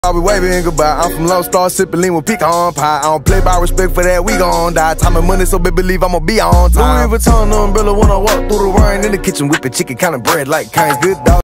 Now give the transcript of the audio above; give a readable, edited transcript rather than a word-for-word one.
I'll be waving goodbye. I'm from Lone Star, sipping lean with pecan pie. I don't play by respect for that, we gon' die. Time and money, so baby, believe I'ma be on time. Louis Vuitton umbrella when I walk through the rain. In the kitchen, whipping chicken, kinda bread like Kane's good dog.